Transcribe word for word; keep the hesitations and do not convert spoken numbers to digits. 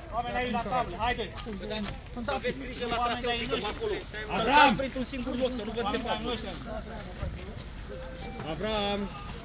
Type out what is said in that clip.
Oameni aici la tablă, haideți! Să aveți grijă la traseu și că acolo. Avram! Printr-un singur loc, să nu vă țepați. Avram!